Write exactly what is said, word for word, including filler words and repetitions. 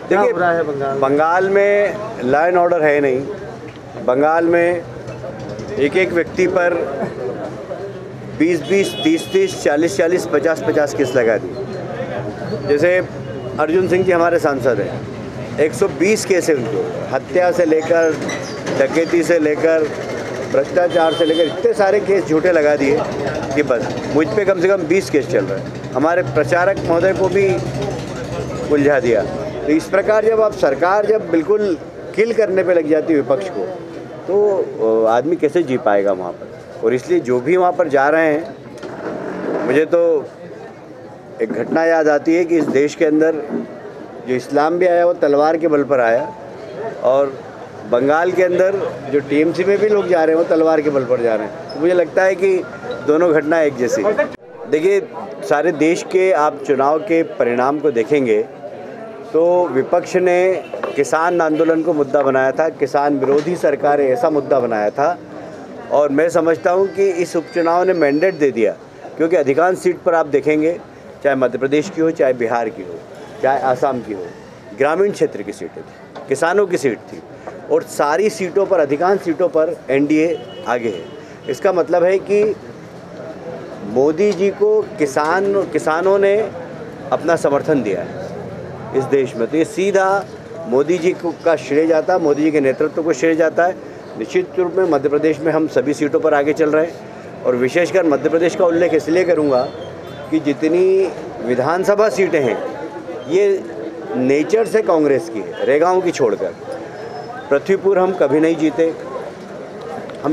देखिए बंगाल बंगाल में law and order है नहीं। बंगाल में एक एक व्यक्ति पर बीस बीस तीस तीस चालीस चालीस पचास पचास केस लगा दी। जैसे अर्जुन सिंह जी हमारे सांसद हैं, एक सौ बीस केस है उनको, हत्या से लेकर डकैती से लेकर भ्रष्टाचार से लेकर इतने सारे केस झूठे लगा दिए कि बस मुझ पे कम से कम बीस केस चल रहे हैं। हमारे प्रचारक महोदय को भी उलझा दिया। तो इस प्रकार जब आप सरकार जब बिल्कुल किल करने पे लग जाती है विपक्ष को, तो आदमी कैसे जी पाएगा वहाँ पर। और इसलिए जो भी वहाँ पर जा रहे हैं, मुझे तो एक घटना याद आती है कि इस देश के अंदर जो इस्लाम भी आया वो तलवार के बल पर आया, और बंगाल के अंदर जो टीएमसी में भी लोग जा रहे हैं वो तलवार के बल पर जा रहे हैं। तो मुझे लगता है कि दोनों घटना एक जैसी। देखिए, सारे देश के आप चुनाव के परिणाम को देखेंगे तो विपक्ष ने किसान आंदोलन को मुद्दा बनाया था, किसान विरोधी सरकार ऐसा मुद्दा बनाया था। और मैं समझता हूं कि इस उपचुनाव ने मैंडेट दे दिया, क्योंकि अधिकांश सीट पर आप देखेंगे, चाहे मध्य प्रदेश की हो, चाहे बिहार की हो, चाहे आसाम की हो, ग्रामीण क्षेत्र की सीटें थी, किसानों की सीट थी, और सारी सीटों पर, अधिकांश सीटों पर एनडीए आगे है। इसका मतलब है कि मोदी जी को किसान किसानों ने अपना समर्थन दिया है इस देश में। तो ये सीधा मोदी जी को का श्रेय जाता है, मोदी जी के नेतृत्व को श्रेय जाता है। निश्चित रूप में मध्य प्रदेश में हम सभी सीटों पर आगे चल रहे हैं, और विशेषकर मध्य प्रदेश का उल्लेख इसलिए करूंगा कि जितनी विधानसभा सीटें हैं ये नेचर से कांग्रेस की है, रेगांव की छोड़कर। पृथ्वीपुर हम कभी नहीं जीते,